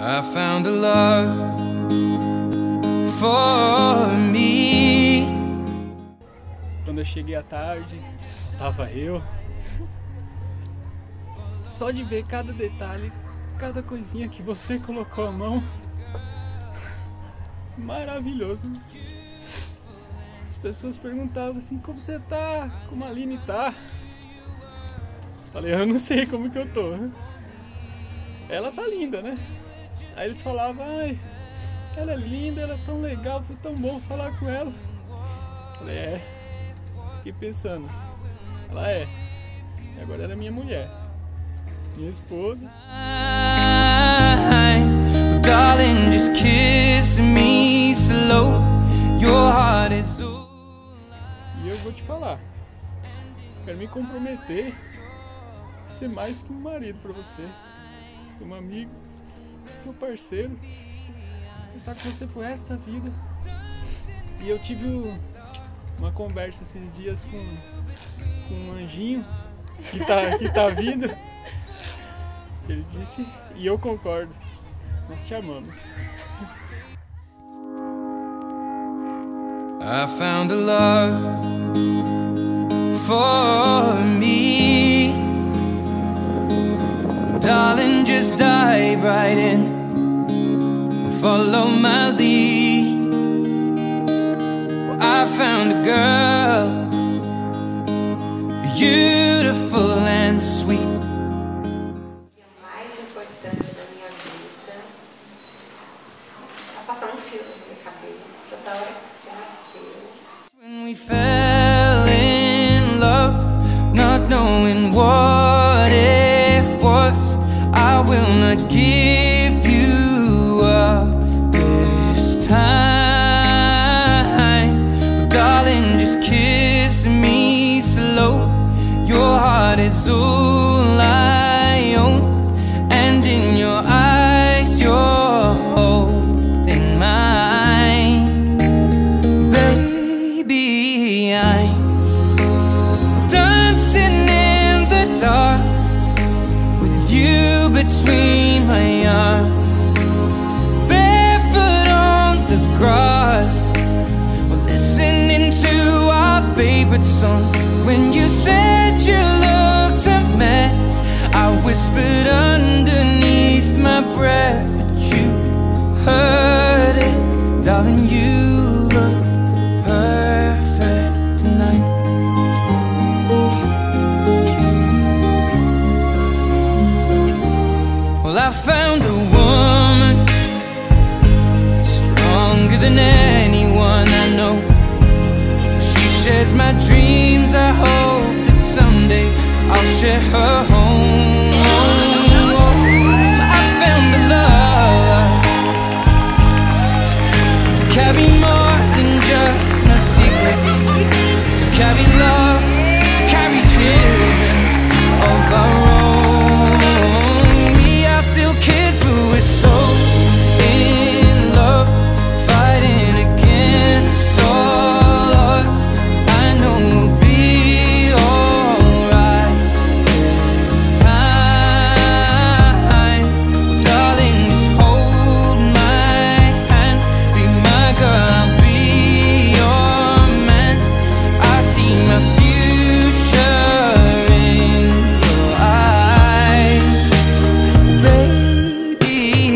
I found a love for me. Quando eu cheguei à tarde, tava eu. Só de ver cada detalhe, cada coisinha que você colocou a mão. Maravilhoso. As pessoas perguntavam assim, como você tá? Como a Aline tá? Falei, eu não sei como que eu tô. Ela tá linda, né? Aí eles falavam, ai, ela é linda, ela é tão legal, foi tão bom falar com ela. Falei, é. Fiquei pensando, ela é. E agora ela é minha mulher, minha esposa. Darling, just kiss me slow. Your heart is so... E eu vou te falar, quero me comprometer a ser mais que um marido pra você, ser um amigo, ser seu parceiro, estar com você pro resto da vida. E eu tive uma conversa esses dias com um anjinho que tá vindo. Ele disse, e eu concordo, nós te amamos. I found a love for me. Darling, just dive right in, follow my lead. Well, I found a girl, beautiful and sweet. O mais importante da minha vida é passar um filme na minha cabeça da hora que você nasceu. When we fell in love, not knowing what it was, I will not give you up this time. Darling, just kiss me slow. Your heart is all I own, and in your eyes you're holding mine. Baby, I'm dancing in the dark with you between my arms, barefoot on the grass, we're listening to our favorite song. When you said you looked a mess, I whispered underneath my breath, but you heard it. Darling, you look perfect tonight. Well, I found a woman stronger than anyone I know. She shares my dreams. I hope that someday I'll share her home. I found a love to carry more than just my secrets, to carry love, to carry children of our own. We are still kids, but we're so in love, fighting against all odds. I know we'll be alright this time. Darling, just hold my hand, be my girl, I'll be your man. I see my future in your eyes. Baby,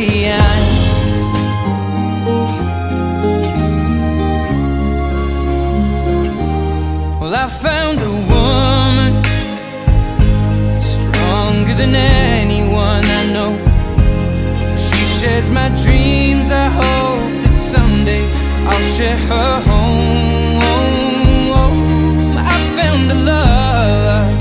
well, I found a woman stronger than anyone I know. She shares my dreams. I hope that someday I'll share her home. I found a love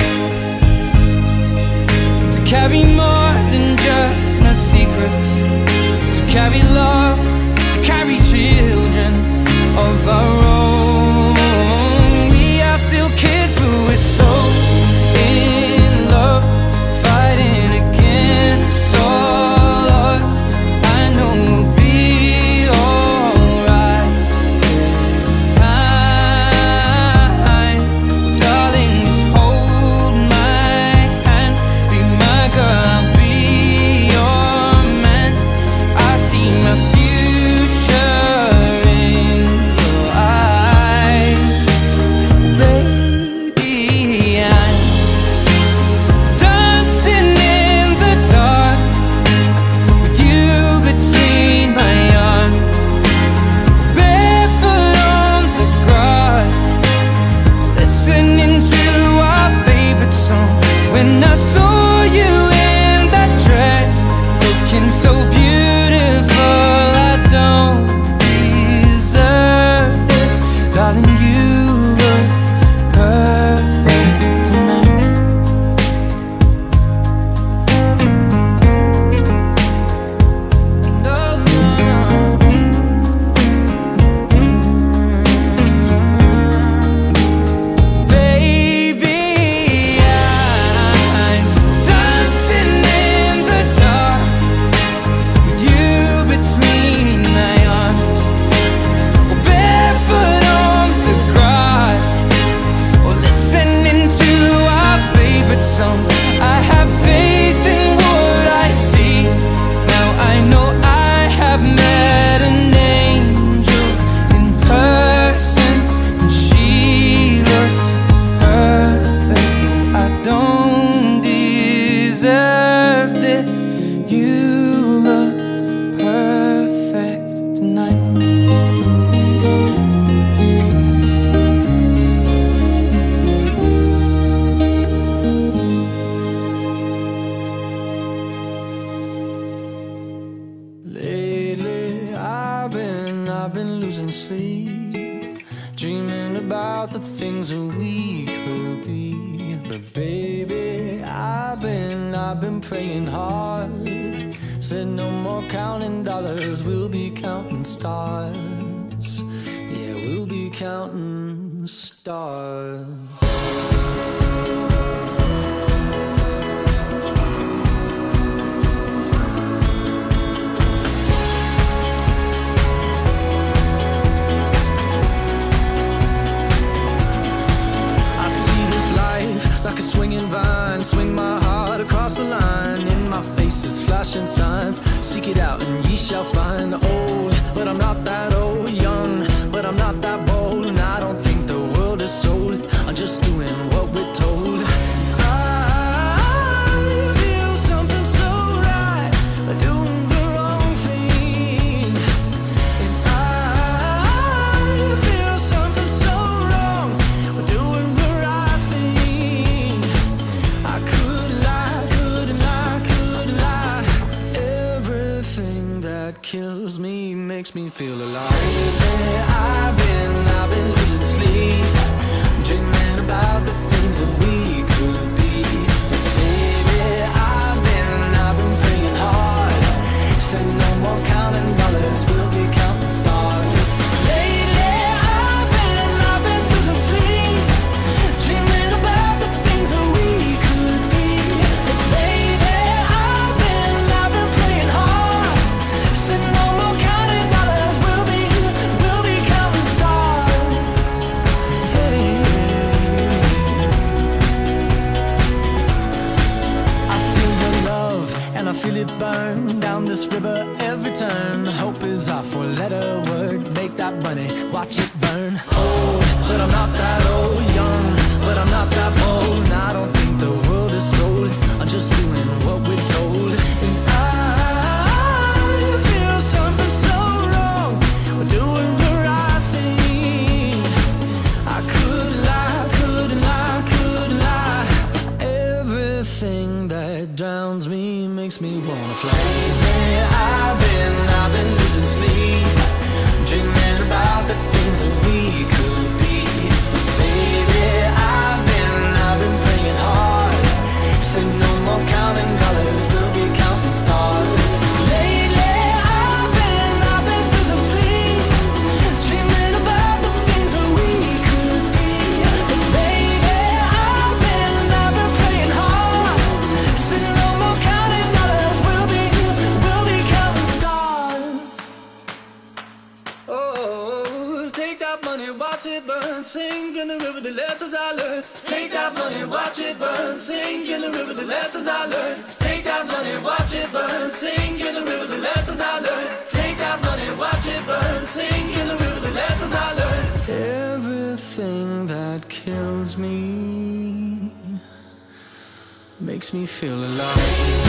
to carry more than just my secrets, to carry love, to carry children of our own. We are still kids, but we're so in love, fighting against all odds. I know we'll be alright this time. Darling, just hold my hand, be my girl, I'll be your man. I losing sleep, dreaming about the things that we could be. But baby, I've been praying hard. Said no more counting dollars, we'll be counting stars. Yeah, we'll be counting stars. Like a swinging vine, swing my heart across the line. In my face is flashing signs. Seek it out and ye shall find. Old, but I'm not that old. Young, but I'm not that bold. And I don't think the world is sold. I'm just doing what we're told. I feel something so right, doing the wrong thing. And I feel something so wrong, doing the right thing. I couldn't lie, couldn't lie, couldn't lie. Everything that kills me makes me feel alive. I've been losing sleep, dreaming about the things that we could be. But baby, I've been praying hard. Said no more counting dollars, we'll be counting stars. Lately, I've been losing sleep, dreaming about the things that we could be. But baby, I've been praying hard. Said no more counting dollars, we'll be counting stars. Hey. I feel your love and I feel it burn down this river every turn. Hope is our four-letter word. Make that money, watch it burn. Old, but I'm not that old. Young, but I'm not that bold. And I don't think the world is sold. I'm just doing what we're told. And I feel something so wrong, we're doing the right thing. I couldn't lie, couldn't lie, couldn't lie. Everything that drowns me makes me wanna fly. I've been losing sleep, dreaming about the things that we could be. But baby, I've been praying hard. Say no more counting dollars, we'll be counting stars. Lately, I've been losing sleep, dreaming about the things that we could be. But baby, I've been praying hard. Say no more counting dollars, we'll be counting stars. Oh, take that money, watch it burn, sink in the river, the lessons I learned. Take that money, watch it burn, sink in the river, the lessons I learned. Take that money, watch it burn, sink in the river, the lessons I learned. Take that money, watch it burn, sink in the river, the lessons I learned. Everything that kills me makes me feel alive.